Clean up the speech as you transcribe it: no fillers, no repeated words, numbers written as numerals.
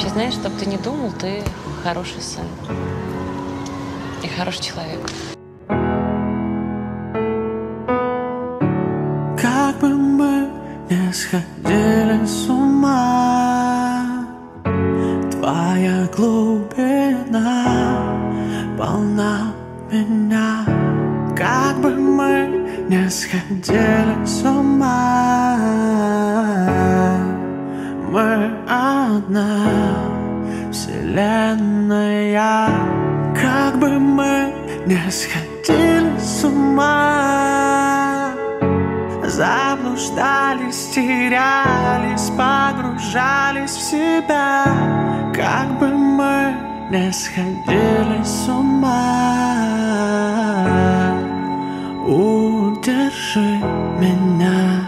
Вообще, знаешь, чтоб ты не думал, ты хороший сын и хороший человек. Как бы мы не сходили с ума, твоя глубина полна меня. Как бы мы не сходили с ума, мы одна вселенная. Как бы мы не сходили с ума, заблуждались, терялись, погружались в себя. Как бы мы не сходили с ума, удержи меня.